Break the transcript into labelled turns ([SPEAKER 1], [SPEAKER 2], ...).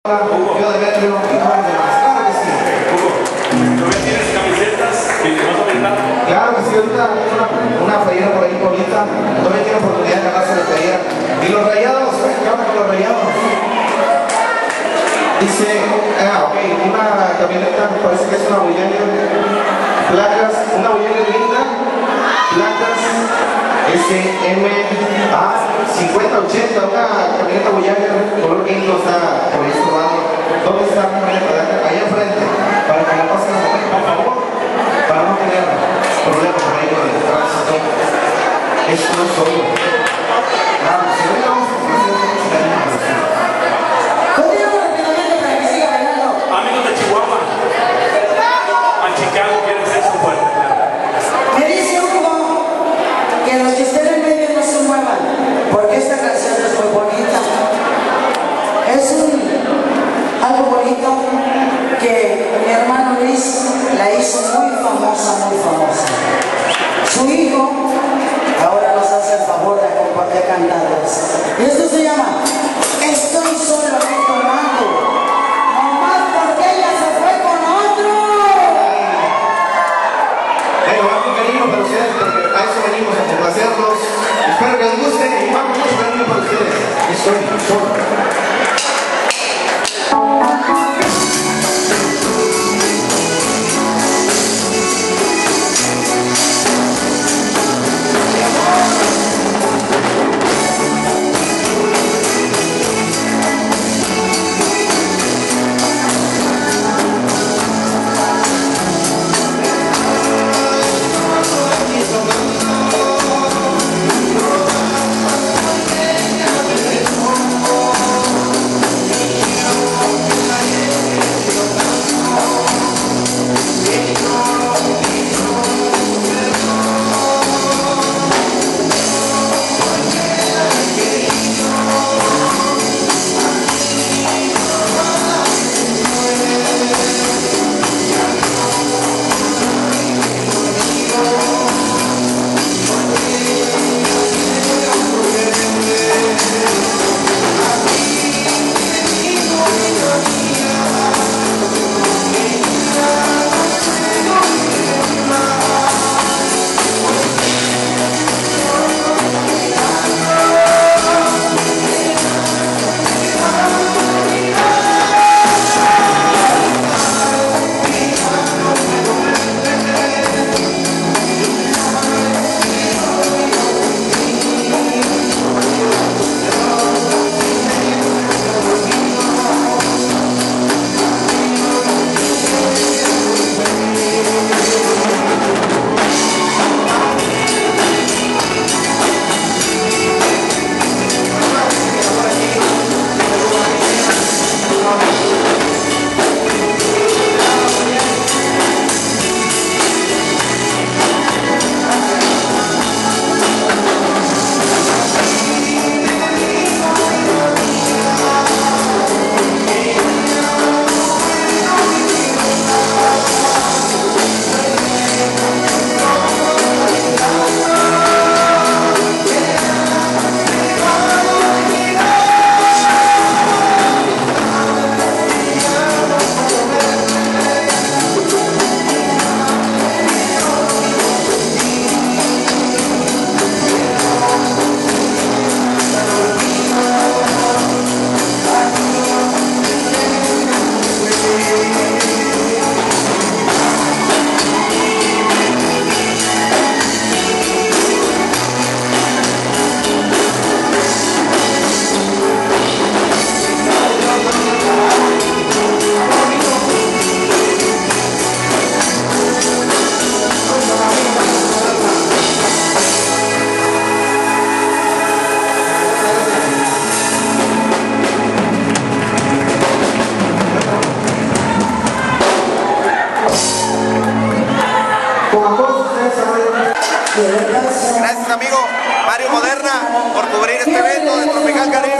[SPEAKER 1] Yo Demetrio y todos los demás. Claro que sí.
[SPEAKER 2] Hugo, ¿todavía tienes camisetas que le vas a vender?
[SPEAKER 1] Claro que sí, ahorita una playera por ahí bonita. Todavía tiene oportunidad de ganarse la playera. Y los rayados, ¿qué onda con los rayados? Dice, ok, una camioneta, me parece que es una Voyager, placas, una Voyager linda, placas SMA 5080, una camioneta Voyager, color guindo, está por ahí probando. ¿Dónde está la camioneta? Allá enfrente, para que la pasen a mover, por favor, para no tener problemas por ahí con el tránsito. Esto es todo. Claro, si hoy vamos a hacer mucho cariño para ustedes.
[SPEAKER 2] Amigos de Chihuahua, a Chicago quieren ser su fuerte, claro.
[SPEAKER 3] Me dice Hugo que los que estén en medio no se muevan, porque esta canción es muy bonita. Es algo bonito que mi hermano Luis la hizo muy famosa, muy famosa. Su hijo ahora nos hace el favor de cantarles. Y esto se llama Estoy solo aquí tomando.
[SPEAKER 1] Para ustedes, porque a eso venimos a complacerlos. Espero que les guste y vamos mucho cariño para ustedes. Estoy solo.
[SPEAKER 4] Gracias amigo Mario Moderna por cubrir este evento de Tropical Caribe.